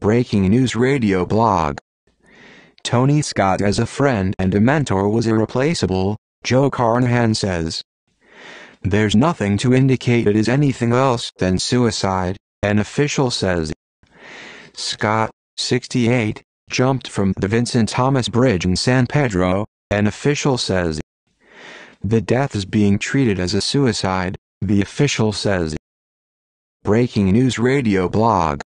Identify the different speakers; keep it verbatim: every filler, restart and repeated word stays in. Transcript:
Speaker 1: Breaking news radio blog. Tony Scott as a friend and a mentor was irreplaceable, Joe Carnahan says. There's nothing to indicate it is anything else than suicide, an official says. Scott, sixty-eight, jumped from the Vincent Thomas Bridge in San Pedro, an official says. The death is being treated as a suicide, the official says. Breaking news radio blog.